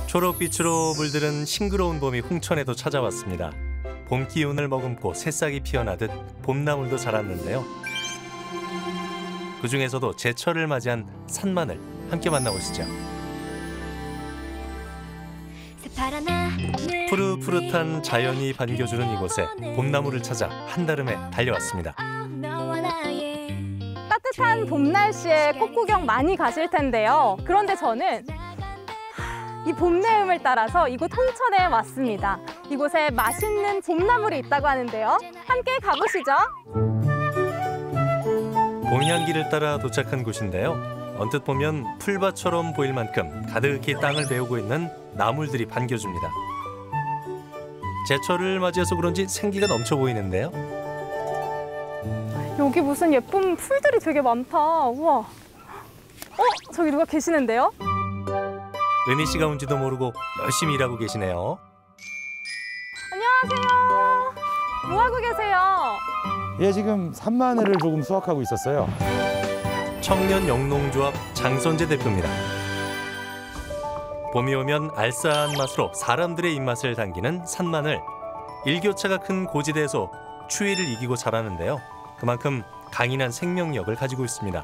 초록빛으로 물들은 싱그러운 봄이 홍천에도 찾아왔습니다. 봄 기운을 머금고 새싹이 피어나듯 봄나물도 자랐는데요. 그중에서도 제철을 맞이한 산마늘 함께 만나보시죠. 푸릇푸릇한 자연이 반겨주는 이곳에 봄나물을 찾아 한달음에 달려왔습니다. 따뜻한 봄 날씨에 꽃구경 많이 가실 텐데요. 그런데 저는 이 봄내음을 따라서 이곳 홍천에 왔습니다. 이곳에 맛있는 봄나물이 있다고 하는데요. 함께 가보시죠. 봄향기를 따라 도착한 곳인데요. 언뜻 보면 풀밭처럼 보일 만큼 가득히 땅을 메우고 있는 나물들이 반겨줍니다. 제철을 맞이해서 그런지 생기가 넘쳐 보이는데요. 여기 무슨 예쁜 풀들이 되게 많다. 우와. 저기 누가 계시는데요? 은희 씨가 온지도 모르고 열심히 일하고 계시네요. 안녕하세요. 뭐 하고 계세요? 예, 지금 산마늘을 조금 수확하고 있었어요. 청년 영농조합 장선재 대표입니다. 봄이 오면 알싸한 맛으로 사람들의 입맛을 당기는 산마늘. 일교차가 큰 고지대에서 추위를 이기고 자라는데요. 그만큼 강인한 생명력을 가지고 있습니다.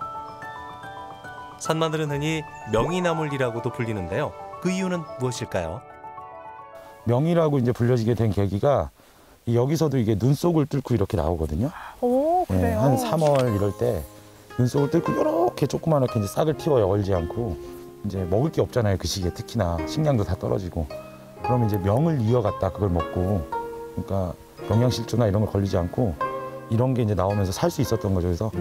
산마늘은 흔히 명이나물이라고도 불리는데요. 그 이유는 무엇일까요? 명이라고 이제 불려지게 된 계기가 여기서도 이게 눈 속을 뚫고 이렇게 나오거든요. 오, 그래요? 예, 한 3월 이럴 때 눈 속을 뚫고 이렇게 조그맣게 이제 싹을 틔워요. 얼지 않고. 이제 먹을 게 없잖아요. 그 시기에 특히나 식량도 다 떨어지고. 그러면 이제 명을 이어갔다 그걸 먹고. 그러니까 영양실조나 이런 거 걸리지 않고 이런 게 이제 나오면서 살 수 있었던 거죠. 그래서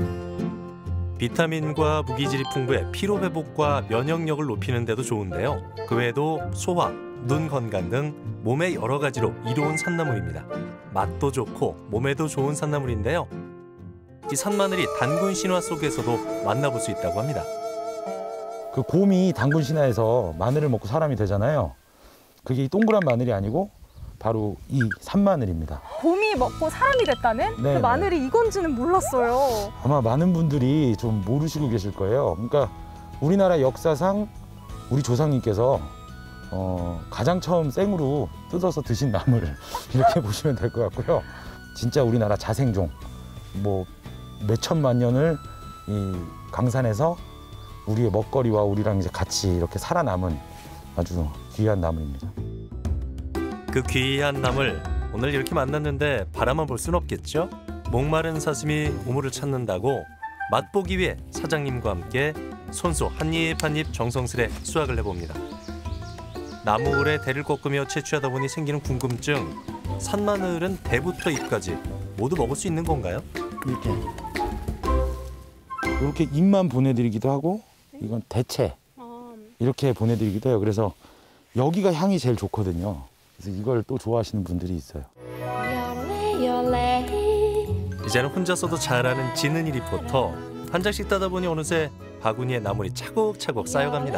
비타민과 무기질이 풍부해 피로 회복과 면역력을 높이는 데도 좋은데요. 그 외에도 소화, 눈 건강 등 몸의 여러 가지로 이로운 산나물입니다. 맛도 좋고 몸에도 좋은 산나물인데요. 이 산마늘이 단군 신화 속에서도 만나볼 수 있다고 합니다. 그 곰이 단군 신화에서 마늘을 먹고 사람이 되잖아요. 그게 이 동그란 마늘이 아니고 바로 이 산마늘입니다. 곰이 먹고 사람이 됐다는? 네, 그 마늘이 이건지는 몰랐어요. 아마 많은 분들이 좀 모르시고 계실 거예요. 그러니까 우리나라 역사상 우리 조상님께서 가장 처음 생으로 뜯어서 드신 나물 이렇게 보시면 될 것 같고요. 진짜 우리나라 자생종, 뭐 몇천만 년을 이 강산에서 우리의 먹거리와 우리랑 이제 같이 이렇게 살아남은 아주 귀한 나물입니다. 그 귀한 나물, 오늘 이렇게 만났는데 바라만 볼 순 없겠죠? 목마른 사슴이 우물을 찾는다고 맛보기 위해 사장님과 함께 손수 한 입 한 입 정성스레 수확을 해봅니다. 나물에 대를 꺾으며 채취하다 보니 생기는 궁금증. 산마늘은 대부터 잎까지 모두 먹을 수 있는 건가요? 이렇게 잎만 보내드리기도 하고 이건 대체 이렇게 보내드리기도 해요. 그래서 여기가 향이 제일 좋거든요. 그래서 이걸 또 좋아하시는 분들이 있어요. 이제는 혼자서도 잘하는 지는이 리포터. 한 장씩 따다 보니 어느새 바구니에 나물이 차곡차곡 쌓여갑니다.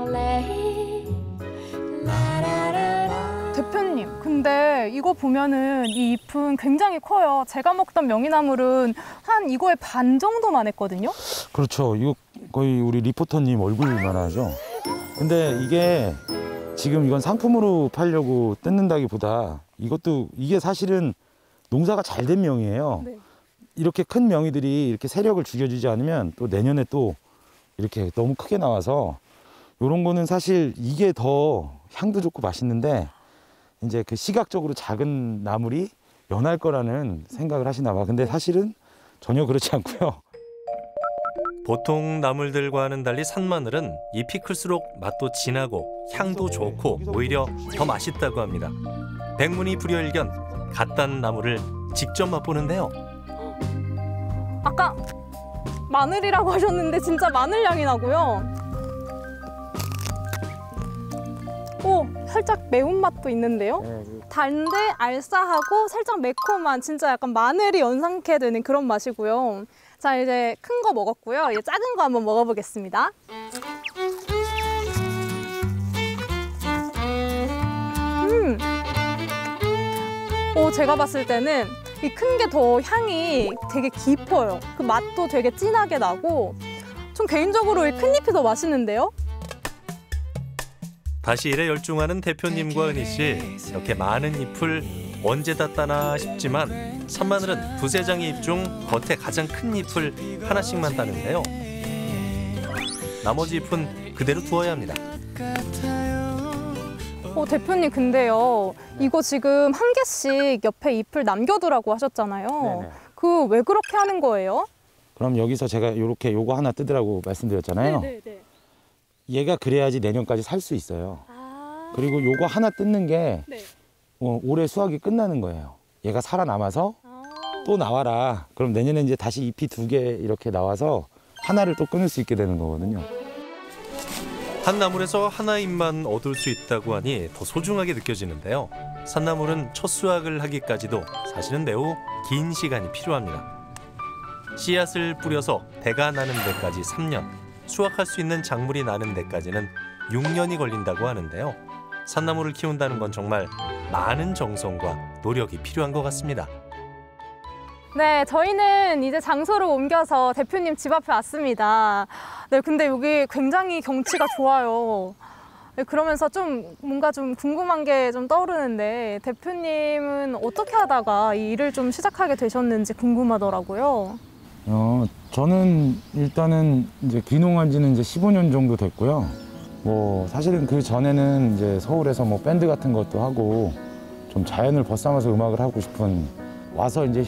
대표님, 근데 이거 보면은 이 잎은 굉장히 커요. 제가 먹던 명이나물은 한 이거의 반 정도만 했거든요. 그렇죠. 이거 거의 우리 리포터님 얼굴만 하죠. 근데 이게 지금 이건 상품으로 팔려고 뜯는다기보다 이게 사실은 농사가 잘 된 명이에요. 네. 이렇게 큰 명이들이 이렇게 세력을 죽여주지 않으면 또 내년에 또 이렇게 너무 크게 나와서 이런 거는 사실 이게 더 향도 좋고 맛있는데 이제 그 시각적으로 작은 나물이 연할 거라는 생각을 하시나 봐. 근데 사실은 전혀 그렇지 않고요. 보통 나물들과는 달리 산마늘은 잎이 클수록 맛도 진하고 향도 좋고 오히려 더 맛있다고 합니다. 백문이 불여일견, 갓 딴 나물을 직접 맛보는데요. 아까 마늘이라고 하셨는데 진짜 마늘 향이 나고요. 오, 살짝 매운맛도 있는데요. 단데 알싸하고 살짝 매콤한 진짜 약간 마늘이 연상케 되는 그런 맛이고요. 자, 이제 큰 거 먹었고요. 이제 작은 거 한번 먹어보겠습니다. 제가 봤을 때는 이 큰 게 더 향이 되게 깊어요. 그 맛도 되게 진하게 나고 좀 개인적으로 이 큰 잎이 더 맛있는데요? 다시 일에 열중하는 대표님과 은희 씨. 이렇게 많은 잎을 언제 다 따나 싶지만 산마늘은 두세 장의 잎 중 겉에 가장 큰 잎을 하나씩만 따는데요. 나머지 잎은 그대로 두어야 합니다. 대표님 근데요. 이거 지금 한 개씩 옆에 잎을 남겨두라고 하셨잖아요. 네네. 그 왜 그렇게 하는 거예요? 그럼 여기서 제가 이렇게 요거 하나 뜯으라고 말씀드렸잖아요. 네네네. 얘가 그래야지 내년까지 살 수 있어요. 아. 그리고 요거 하나 뜯는 게 네. 올해 수확이 끝나는 거예요. 얘가 살아남아서 아. 또 나와라. 그럼 내년에 이제 다시 잎이 2개 이렇게 나와서 하나를 또 끊을 수 있게 되는 거거든요. 한 나물에서 하나 잎만 얻을 수 있다고 하니 더 소중하게 느껴지는데요. 산나물은 첫 수확을 하기까지도 사실은 매우 긴 시간이 필요합니다. 씨앗을 뿌려서 대가 나는 데까지 3년, 수확할 수 있는 작물이 나는 데까지는 6년이 걸린다고 하는데요. 산나물을 키운다는 건 정말 많은 정성과 노력이 필요한 것 같습니다. 네, 저희는 이제 장소를 옮겨서 대표님 집 앞에 왔습니다. 네, 근데 여기 굉장히 경치가 좋아요. 네, 그러면서 좀 뭔가 좀 궁금한 게 좀 떠오르는데 대표님은 어떻게 하다가 이 일을 좀 시작하게 되셨는지 궁금하더라고요. 저는 일단은 이제 귀농한 지는 이제 15년 정도 됐고요. 뭐 사실은 그 전에는 이제 서울에서 뭐 밴드 같은 것도 하고 좀 자연을 벗삼아서 음악을 하고 싶은 와서 이제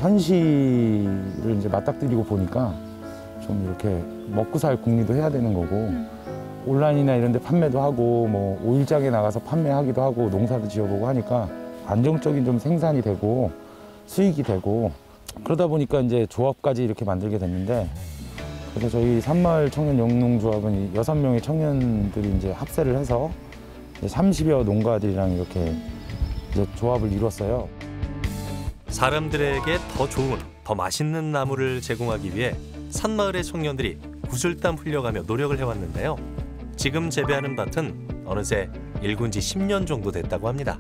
현실을 이제 맞닥뜨리고 보니까 좀 이렇게 먹고 살 궁리도 해야 되는 거고 온라인이나 이런 데 판매도 하고 뭐 오일장에 나가서 판매하기도 하고 농사도 지어보고 하니까 안정적인 좀 생산이 되고 수익이 되고 그러다 보니까 이제 조합까지 이렇게 만들게 됐는데 그래서 저희 산마을 청년 영농조합은 6명의 청년들이 이제 합세를 해서 30여 농가들이랑 이렇게 이제 조합을 이뤘어요. 사람들에게 더 좋은, 더 맛있는 나물을 제공하기 위해 산마을의 청년들이 구슬땀 흘려가며 노력을 해왔는데요. 지금 재배하는 밭은 어느새 일군 지 10년 정도 됐다고 합니다.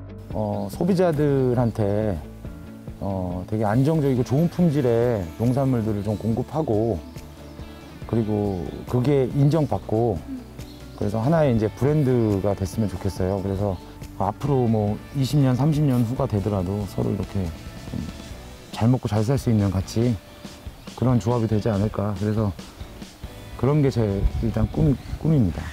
소비자들한테 되게 안정적이고 좋은 품질의 농산물들을 좀 공급하고 그리고 그게 인정받고 그래서 하나의 이제 브랜드가 됐으면 좋겠어요. 그래서 앞으로 뭐 20년, 30년 후가 되더라도 서로 이렇게 잘 먹고 잘 살 수 있는 같이 그런 조합이 되지 않을까. 그래서 그런 게 제 일단 꿈입니다.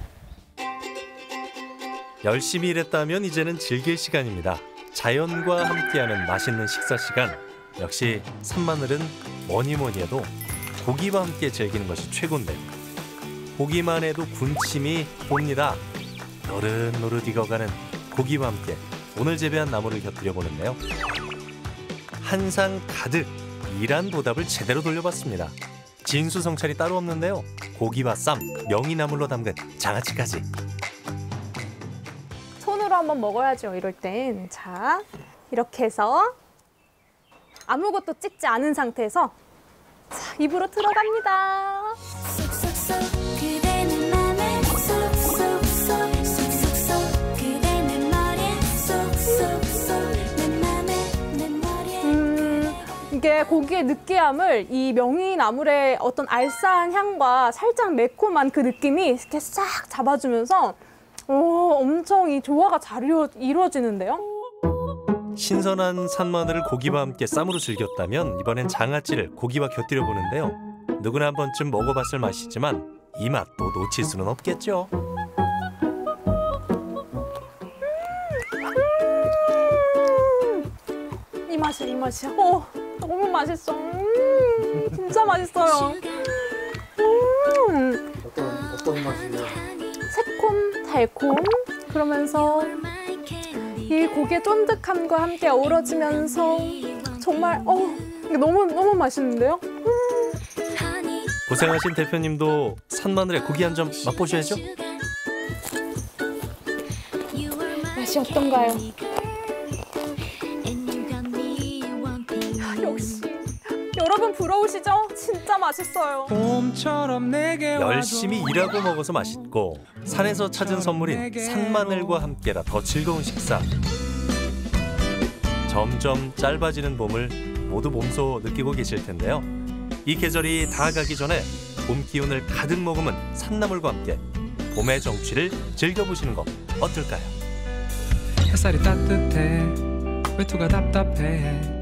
열심히 일했다면 이제는 즐길 시간입니다. 자연과 함께하는 맛있는 식사 시간. 역시 산마늘은 뭐니 해도 고기와 함께 즐기는 것이 최고인데 보기만 해도 군침이 돕니다. 노릇노릇 익어가는 고기와 함께 오늘 재배한 나물을 곁들여 보는데요. 한상 가득 일한 보답을 제대로 돌려봤습니다. 진수성찬이 따로 없는데요. 고기와 쌈, 명이나물로 담근 장아찌까지. 손으로 한번 먹어야죠, 이럴 땐. 자, 이렇게 해서 아무것도 찍지 않은 상태에서 자, 입으로 들어갑니다. 이게 고기의 느끼함을 이 명이나물의 어떤 알싸한 향과 살짝 매콤한 그 느낌이 이렇게 싹 잡아주면서 엄청 이 조화가 잘 이루어지는데요. 신선한 산마늘을 고기와 함께 쌈으로 즐겼다면 이번엔 장아찌를 고기와 곁들여 보는데요. 누구나 한 번쯤 먹어봤을 맛이지만 이 맛도 놓칠 수는 없겠죠. 이 맛이야. 너무 맛있어. 진짜 맛있어요. 어떤 맛이에요? 새콤, 달콤 그러면서 이 고기의 쫀득함과 함께 어우러지면서 정말 이게 너무 맛있는데요? 고생하신 대표님도 산마늘의 고기 한 점 맛보셔야죠. 맛이 어떤가요? 역시 여러분 부러우시죠? 진짜 맛있어요. 열심히 일하고 먹어서 맛있고 산에서 찾은 선물인 산마늘과 함께라 더 즐거운 식사. 점점 짧아지는 봄을 모두 몸소 느끼고 계실 텐데요. 이 계절이 다가가기 전에 봄 기운을 가득 머금은 산나물과 함께 봄의 정취를 즐겨보시는 것 어떨까요? 햇살이 따뜻해 외투가 답답해